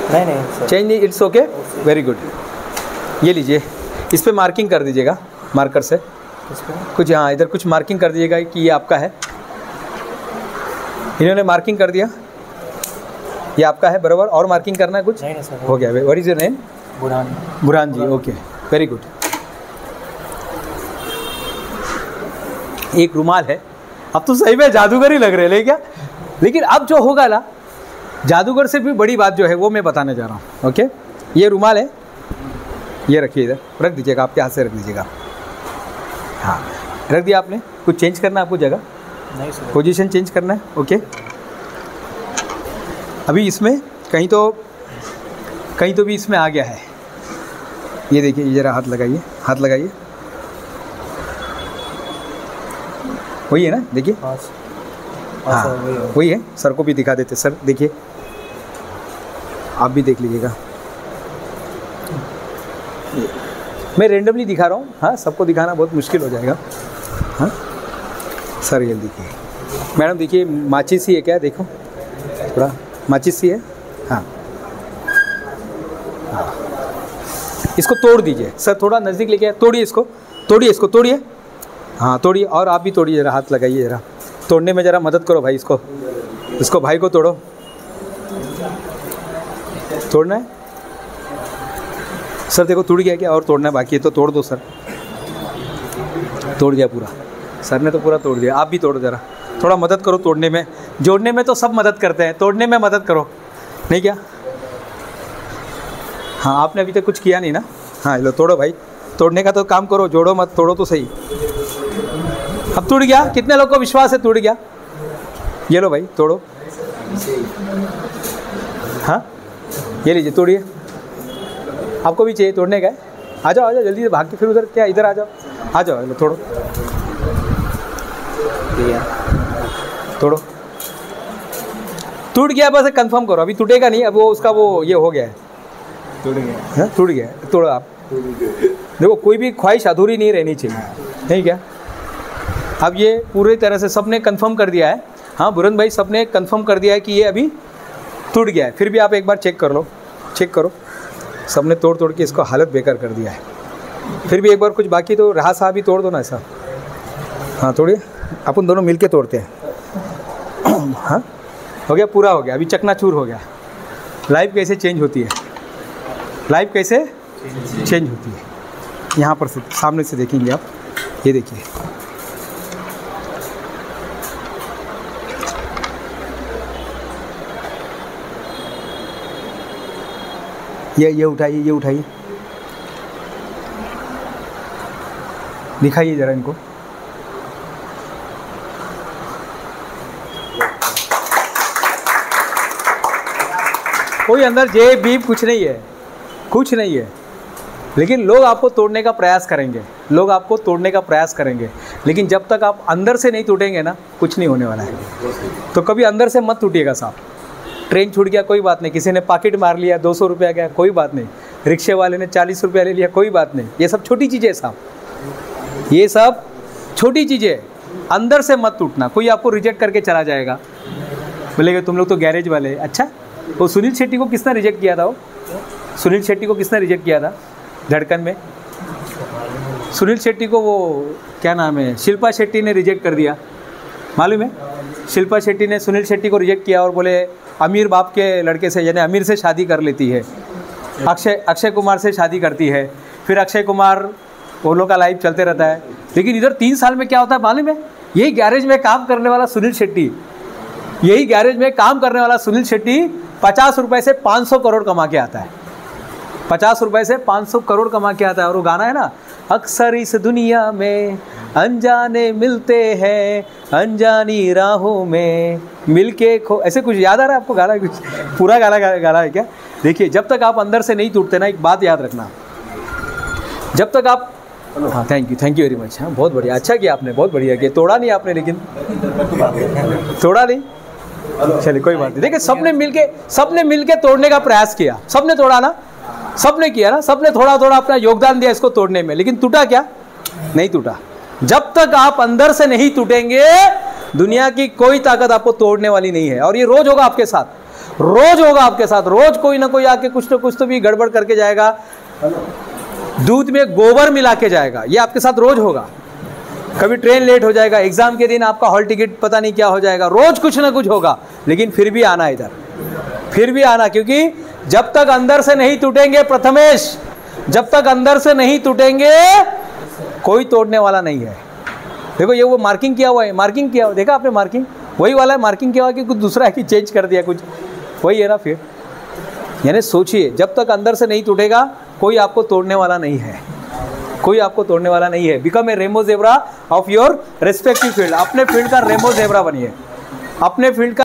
नहीं चेंज नहीं, it's okay, very good. ये लीजिए, इस पर मार्किंग कर दीजिएगा मार्कर से कुछ, हाँ इधर कुछ मार्किंग कर दीजिएगा कि ये आपका है। इन्होंने मार्किंग कर दिया, ये आपका है बराबर। और मार्किंग करना है कुछ? नहीं सर, हो गया। What is your name? Burhan. Burhan ji, okay, very good. एक रुमाल है। अब तो सही में जादूगर ही लग रहे हैं क्या? लेकिन अब जो होगा ना, जादूगर से भी बड़ी बात जो है वो मैं बताने जा रहा हूँ। ओके, ये रुमाल है, ये रखिए इधर, रख दीजिएगा, आपके हाथ से रख दीजिएगा। हाँ, रख दिया आपने। कुछ चेंज करना है आपको जगह? नहीं सर। पोजीशन चेंज करना है, ओके। अभी इसमें कहीं तो भी इसमें आ गया है। ये देखिए, ये जरा हाथ लगाइए, हाथ लगाइए, वही है ना? देखिए, हाँ वही है। सर को भी दिखा देते। सर देखिए, आप भी देख लीजिएगा। मैं रेंडमली दिखा रहा हूँ, हाँ सबको दिखाना बहुत मुश्किल हो जाएगा। हाँ सर, ये देखिए मैडम, देखिए माचिस ही है क्या? देखो थोड़ा माचिस ही है। हाँ हाँ, इसको तोड़ दीजिए सर, थोड़ा नज़दीक लेके आए, तोड़िए इसको, तोड़िए इसको, तोड़िए। हाँ तोड़िए, और आप भी तोड़िए, ज़रा हाथ लगाइए, ज़रा तोड़ने में ज़रा मदद करो भाई। इसको भाई को तोड़ो, तोड़ना है सर। देखो टूट गया क्या? और तोड़ना बाकी है तो तोड़ दो सर। तोड़ गया पूरा, सर ने तो पूरा तोड़ दिया। आप भी तोड़ो, ज़रा थोड़ा मदद करो तोड़ने में। जोड़ने में तो सब मदद करते हैं, तोड़ने में मदद करो, नहीं क्या? हाँ, आपने अभी तक कुछ किया नहीं ना? हाँ लो तोड़ो भाई, तोड़ने का तो काम करो, जोड़ो मत, तोड़ो तो सही। अब टूट गया, कितने लोग को विश्वास है टूट गया? ये लो भाई, तोड़ो। हाँ ये लीजिए, तोड़िए। आपको भी चाहिए तोड़ने का है? आ जाओ, आ जाओ जल्दी से, भाग के फिर उधर क्या, इधर आ जाओ, आ जाओ, लो तोड़ो, तोड़ो। टूट गया, बस कंफर्म करो, अभी टूटेगा नहीं। अब वो उसका वो ये हो गया है, टूट गया। हाँ टूट गया, तोड़ो आप। देखो कोई भी ख्वाहिश अधूरी नहीं रहनी चाहिए, नहीं क्या? अब ये पूरी तरह से सबने कंफर्म कर दिया है। हाँ बुरहान भाई, सबने कंफर्म कर दिया है कि ये अभी टूट गया है। फिर भी आप एक बार चेक कर लो, चेक करो। सबने तोड़ तोड़ के इसको हालत बेकार कर दिया है। फिर भी एक बार कुछ बाकी तो रहा, साहब ही तोड़ दो ना ऐसा। हाँ तोड़िए, अपन दोनों मिलके तोड़ते हैं। हाँ हो गया, पूरा हो गया, अभी चकनाचूर हो गया। लाइफ कैसे चेंज होती है, लाइफ कैसे चेंज होती है। यहाँ पर से सामने से देखेंगे आप, ये देखिए, ये उठाइए, ये उठाइए, दिखाइए जरा इनको। कोई अंदर जेब बीब कुछ नहीं है, कुछ नहीं है। लेकिन लोग आपको तोड़ने का प्रयास करेंगे, लोग आपको तोड़ने का प्रयास करेंगे, लेकिन जब तक आप अंदर से नहीं टूटेंगे ना, कुछ नहीं होने वाला है। तो कभी अंदर से मत टूटिएगा साहब। ट्रेन छूट गया कोई बात नहीं, किसी ने पॉकेट मार लिया, 200 रुपया गया कोई बात नहीं, रिक्शे वाले ने 40 रुपया ले लिया कोई बात नहीं, ये सब छोटी चीज़ें साहब, ये सब छोटी चीज़ें। अंदर से मत टूटना। कोई आपको रिजेक्ट करके चला जाएगा, बोलेगा तुम लोग तो गैरेज वाले। अच्छा, वो सुनील शेट्टी को किसने रिजेक्ट किया था? वो सुनील शेट्टी को किसने रिजेक्ट किया था धड़कन में? सुनील शेट्टी को वो क्या नाम है, शिल्पा शेट्टी ने रिजेक्ट कर दिया, मालूम है? शिल्पा शेट्टी ने सुनील शेट्टी को रिजेक्ट किया और बोले अमीर बाप के लड़के से, यानी अमीर से शादी कर लेती है, अक्षय कुमार से शादी करती है। फिर अक्षय कुमार, वो लोग का लाइफ चलते रहता है। लेकिन इधर 3 साल में क्या होता है मालूम है? यही गैरेज में काम करने वाला सुनील शेट्टी, यही गैरेज में काम करने वाला सुनील शेट्टी 50 रुपये से 500 करोड़ कमा के आता है। 50 रुपये से 500 करोड़ कमा के आता है। और वो गाना है ना, अक्सर इस दुनिया में अनजाने मिलते हैं, अनजानी राहों में मिलके खो, ऐसे कुछ याद आ रहा है आपको गाना? कुछ पूरा गाना है क्या? देखिए, जब तक आप अंदर से नहीं टूटते ना, एक बात याद रखना, जब तक आप, हाँ थैंक यू वेरी मच। हाँ बहुत बढ़िया, अच्छा किया आपने, बहुत बढ़िया किया। तोड़ा नहीं आपने, लेकिन तोड़ा नहीं, चलिए कोई बात नहीं। देखिए सबने मिलके तोड़ने का प्रयास किया, सबने तोड़ा ना, सबने किया ना, सबने थोड़ा थोड़ा अपना योगदान दिया इसको तोड़ने में, लेकिन टूटा क्या? नहीं टूटा। जब तक आप अंदर से नहीं टूटेंगे, दुनिया की कोई ताकत आपको तोड़ने वाली नहीं है। और ये रोज होगा आपके साथ, रोज होगा आपके साथ, रोज कोई ना कोई आके कुछ तो भी गड़बड़ करके जाएगा, दूध में गोबर मिला के जाएगा, ये आपके साथ रोज होगा। कभी ट्रेन लेट हो जाएगा, एग्जाम के दिन आपका हॉल टिकट पता नहीं क्या हो जाएगा, रोज कुछ ना कुछ होगा, लेकिन फिर भी आना इधर, फिर भी आना, क्योंकि जब तक अंदर से नहीं टूटेंगे प्रथमेश, जब तक अंदर से नहीं टूटेंगे कोई तोड़ने वाला नहीं है। देखो ये वो मार्किंग किया हुआ है, मार्किंग किया हुआ, देखा आपने मार्किंग, वही वाला है, मार्किंग किया हुआ कि कुछ दूसरा है कि चेंज कर दिया कुछ, वही है ना फिर। यानी सोचिए, जब तक अंदर से नहीं टूटेगा कोई आपको तोड़ने वाला नहीं है, कोई आपको तोड़ने वाला नहीं है। Become a remo zebra of your respective field, अपने फील्ड का रेमो ज़ेब्रा बनिए, अपने फील्ड का